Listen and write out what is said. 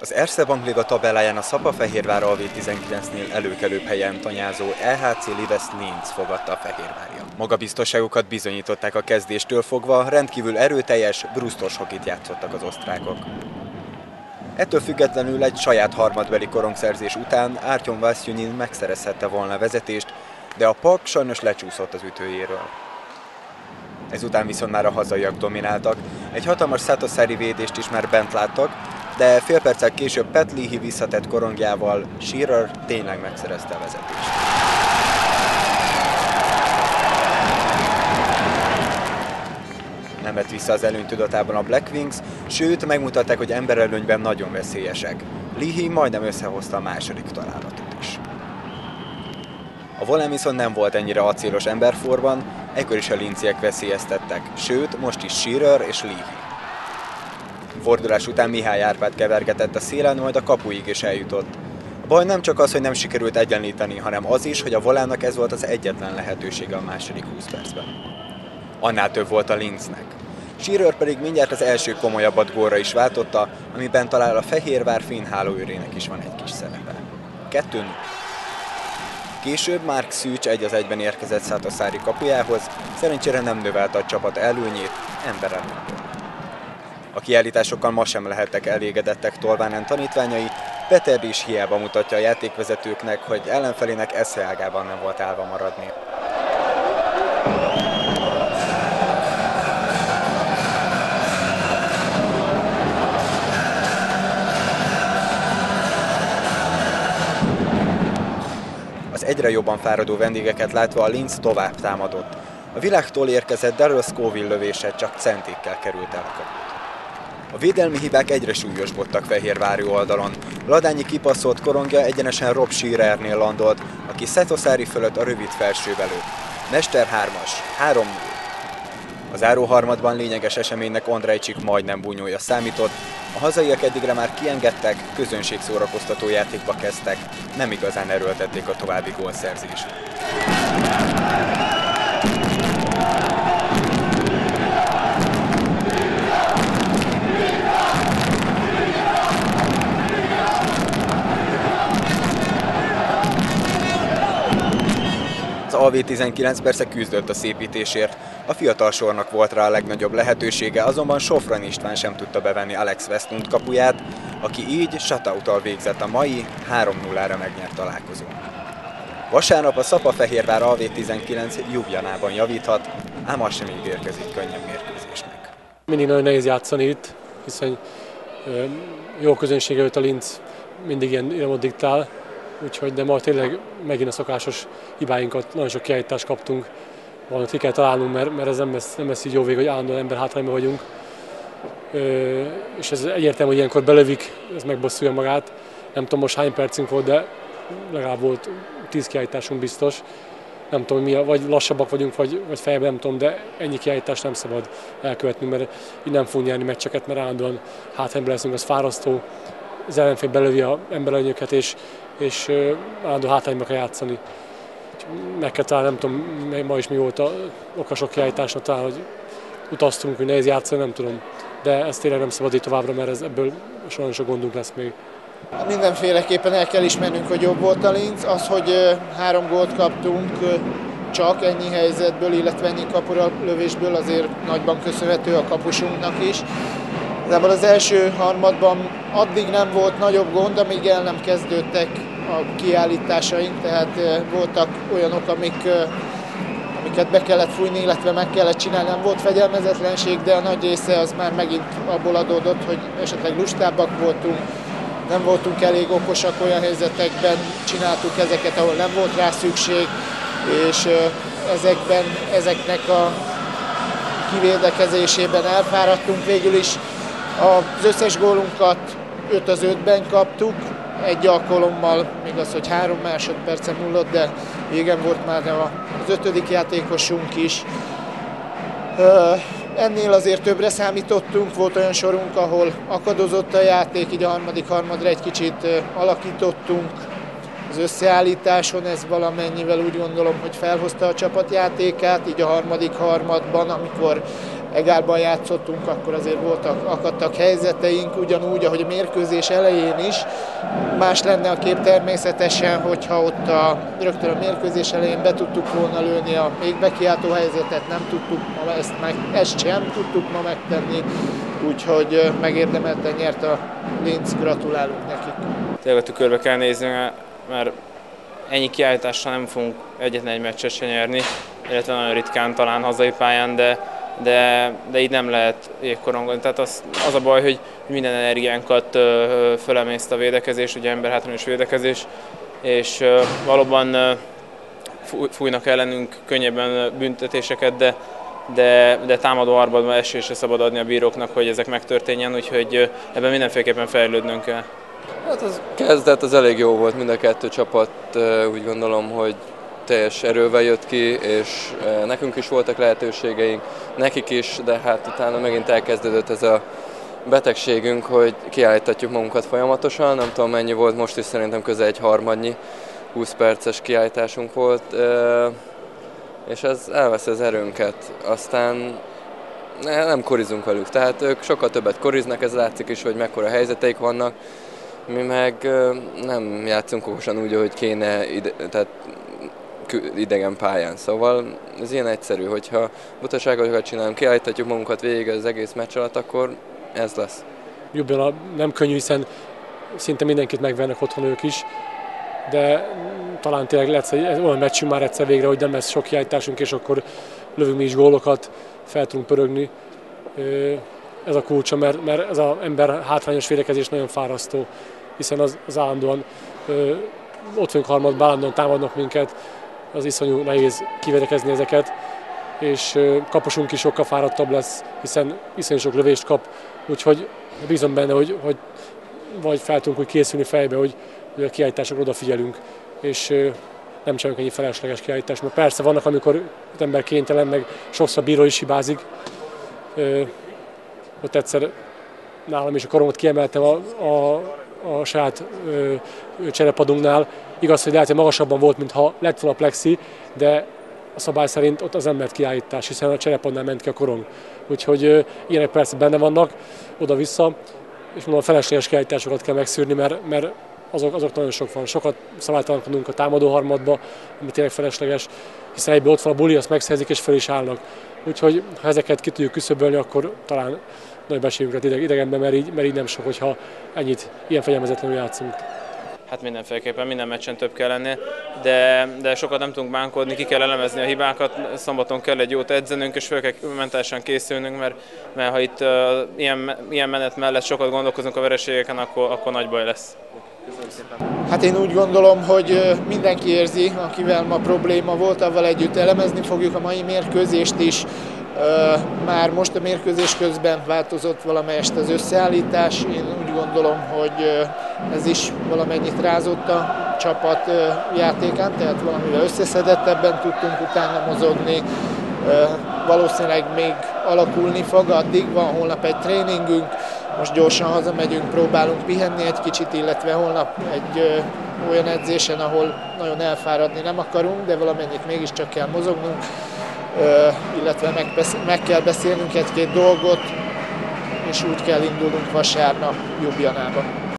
Az Erste Bankliga tabelláján a Szapafehérvár a V19-nél előkelőbb helyen tanyázó EHC Livesc Linz fogadta a fehérvárja. Magabiztosságukat bizonyították a kezdéstől fogva, rendkívül erőteljes, brusztos hokit játszottak az osztrákok. Ettől függetlenül egy saját harmadbeli korongszerzés után Artyom Vasyunin megszerezhette volna a vezetést, de a PAK sajnos lecsúszott az ütőjéről. Ezután viszont már a hazaiak domináltak, egy hatalmas Satoszári védést is már bent láttak, de fél perccel később Pat Leahy visszatett korongjával Shearer tényleg megszerezte a vezetést. Nem vett vissza az előny tudatában a Black Wings, sőt megmutatták, hogy emberelőnyben nagyon veszélyesek. Leahy majdnem összehozta a második találatot is. A volán viszont nem volt ennyire acélos emberforban, ekkor is a linziek veszélyeztettek, sőt most is Shearer és Leahy. Fordulás után Mihály Árpád kevergetett a szélen, majd a kapuig is eljutott. A baj nem csak az, hogy nem sikerült egyenlíteni, hanem az is, hogy a volánnak ez volt az egyetlen lehetősége a második 20 percben. Annál több volt a Linznek. Shearer pedig mindjárt az első komolyabbat gólra is váltotta, amiben talán a Fehérvár finn hálóőrének is van egy kis szerepe. 2-0. Később Mark Szűcs 1-1-ben érkezett Satoszári kapujához, szerencsére nem növelte a csapat előnyét, emberelőnyből. A kiállításokkal ma sem lehettek elégedettek Tolvánen tanítványai, Peter is hiába mutatja a játékvezetőknek, hogy ellenfelének eszeágában nem volt állva maradni. Az egyre jobban fáradó vendégeket látva a Linz tovább támadott. A világtól érkezett Daryl Scoville lövése csak centékkel került el a kaput. A védelmi hibák egyre súlyosbodtak fehérvári oldalon. Ladányi kipasszolt korongja egyenesen Rob Shearernél landolt, aki Satoszári fölött a rövid felsőbe lőtt. Mester 3-as, 3-0. A záró harmadban lényeges eseménynek Ondrejcsik majdnem bunyója számított, a hazaiak eddigre már kiengedtek, közönségszórakoztató játékba kezdtek, nem igazán erőltették a további gólszerzést. Az AV19 persze küzdött a szépítésért, a fiatal sornak volt rá a legnagyobb lehetősége, azonban Sofran István sem tudta bevenni Alex Westlund kapuját, aki így shutout-tal végzett a mai 3-0-ra megnyert találkozón. Vasárnap a Szapafehérvár AV19 Ljubljanában javíthat, ám az sem ígérkezik könnyebb mérkőzésnek. Mindig nagyon nehéz játszani itt, hiszen jó közönsége előtt a Linz mindig ilyen iramot diktál, úgyhogy, de ma tényleg megint a szokásos hibáinkat, nagyon sok kiállítást kaptunk, valamit ki kell találnunk, mert ez nem lesz így jó vég, hogy állandóan ember hátrányban vagyunk. És ez egyértelmű, hogy ilyenkor belövik, ez megbosszulja magát. Nem tudom most hány percünk volt, de legalább volt 10 kiállításunk biztos. Nem tudom, mi, vagy lassabbak vagyunk, vagy feljebb, nem tudom, de ennyi kiállítást nem szabad elkövetnünk, mert így nem fogunk nyerni meccseket, mert állandóan hátrányban leszünk, az fárasztó. Az ellenfél belövi az emberelőnyöket, és állandó hátrányba kell játszani. Meg kell találni, nem tudom, ma is mi volt a okasok kiállításnak, talán, hogy utaztunk, hogy nehéz játszani, nem tudom. De ezt tényleg nem szabad így továbbra, mert ebből sajnos a gondunk lesz még. Mindenféleképpen el kell ismernünk, hogy jobb volt a Linz. Az, hogy 3 gólt kaptunk csak ennyi helyzetből, illetve ennyi kapura lövésből azért nagyban köszönhető a kapusunknak is. Igazából az első harmadban addig nem volt nagyobb gond, amíg el nem kezdődtek a kiállításaink, tehát voltak olyanok, amiket be kellett fújni, illetve meg kellett csinálni. Nem volt fegyelmezetlenség, de a nagy része az már megint abból adódott, hogy esetleg lustábbak voltunk, nem voltunk elég okosak, olyan helyzetekben csináltuk ezeket, ahol nem volt rá szükség, és ezeknek a kivédekezésében elfáradtunk. Végül is az összes gólunkat 5-5-ben kaptuk, egy alkalommal, még az, hogy 3 másodpercen múlott, de régen volt már az 5. játékosunk is. Ennél azért többre számítottunk, volt olyan sorunk, ahol akadozott a játék, így a harmadik harmadra egy kicsit alakítottunk. Az összeállításon ez valamennyivel úgy gondolom, hogy felhozta a csapatjátékát, így a harmadik harmadban, amikor egálban játszottunk, akkor azért akadtak helyzeteink, ugyanúgy, ahogy a mérkőzés elején is. Más lenne a kép természetesen, hogyha ott rögtön a mérkőzés elején be tudtuk volna lőni a még bekiáltó helyzetet, nem tudtuk, ezt sem tudtuk ma megtenni, úgyhogy megérdemelten nyert a Linz, gratulálunk nekik. Tényleg a tükörbe kell nézni, mert ennyi kiállítással nem fogunk egyetlen egy meccset se nyerni, illetve nagyon ritkán talán hazai pályán, de így nem lehet jégkorongolni. Tehát az a baj, hogy minden energiánkat fölemészt a védekezés, ugye emberhátrányos védekezés, és valóban fújnak ellenünk könnyebben büntetéseket, de támadó harmadban esélyre szabad adni a bíróknak, hogy ezek megtörténjen, úgyhogy ebben mindenféleképpen fejlődnünk kell. Hát az kezdet az elég jó volt, mind a kettő csapat úgy gondolom, hogy teljes erővel jött ki, és nekünk is voltak lehetőségeink, nekik is, de hát utána megint elkezdődött ez a betegségünk, hogy kiállítatjuk magunkat folyamatosan, nem tudom mennyi volt, most is szerintem közel egy harmadnyi, 20 perces kiállításunk volt, és ez elveszi az erőnket, aztán nem korizunk velük, tehát ők sokkal többet koriznak, ez látszik is, hogy mekkora helyzeteik vannak, mi meg nem játszunk okosan úgy, hogy kéne, tehát idegen pályán. Szóval ez ilyen egyszerű, hogyha butaságokat csinálunk, kiállíthatjuk magunkat végig az egész meccs alatt, akkor ez lesz. Ljubljana nem könnyű, hiszen szinte mindenkit megvernek otthon ők is, de talán tényleg lesz egy olyan meccsünk már egyszer végre, hogy nem lesz sok kiállításunk, és akkor lövünk mi is gólokat, fel tudunk pörögni. Ez a kulcsa, mert ez az ember hátrányos védekezés nagyon fárasztó, hiszen az állandóan ott vagyunk harmadban, állandóan támadnak minket, az iszonyú nehéz kivédekezni ezeket, és kapusunk is sokkal fáradtabb lesz, hiszen iszonyú sok lövést kap, úgyhogy bízom benne, hogy vagy fel tudunk úgy készülni fejbe, hogy a kiállításokra odafigyelünk, és nem csinálunk ennyi felesleges kiállítást, mert persze vannak, amikor az ember kénytelen, meg sokszor a bíró is hibázik. Ott egyszer nálam is a korongot kiemeltem a saját cserepadunknál. Igaz, hogy lehet, hogy magasabban volt, mintha lett volna a plexi, de a szabály szerint ott az embert kiállítás, hiszen a cserepadnál ment ki a korong. Úgyhogy ilyenek persze benne vannak, oda-vissza, és mondom, a felesleges kiállításokat kell megszűrni, mert azok nagyon sok van. Sokat szabálytalankodunk a támadó harmadba, ami tényleg felesleges, hiszen egyből ott van a buli, azt megszerzik és fel is állnak. Úgyhogy ha ezeket ki tudjuk küszöbölni, akkor talán nagyobb esélyünk lett idegenben, mert így nem sok, hogyha ennyit ilyen fegyelmezetlenül játszunk. Hát mindenféleképpen minden meccsen több kell lenni, de sokat nem tudunk bánkodni, ki kell elemezni a hibákat, szombaton kell egy jót edzenünk, és fel kell mentálisan készülnünk, mert ha itt ilyen menet mellett sokat gondolkozunk a vereségeken, akkor nagy baj lesz. Hát én úgy gondolom, hogy mindenki érzi, akivel ma probléma volt, avval együtt elemezni fogjuk a mai mérkőzést is. Már most a mérkőzés közben változott valamelyest az összeállítás. Én úgy gondolom, hogy ez is valamennyit rázott a csapat játékán, tehát valamivel összeszedettebben tudtunk utána mozogni. Valószínűleg még alakulni fog, addig van holnap egy tréningünk, most gyorsan hazamegyünk, próbálunk pihenni egy kicsit, illetve holnap egy olyan edzésen, ahol nagyon elfáradni nem akarunk, de valamennyit mégiscsak kell mozognunk, illetve meg kell beszélnünk egy-két dolgot, és úgy kell indulnunk vasárnap Ljubljanába.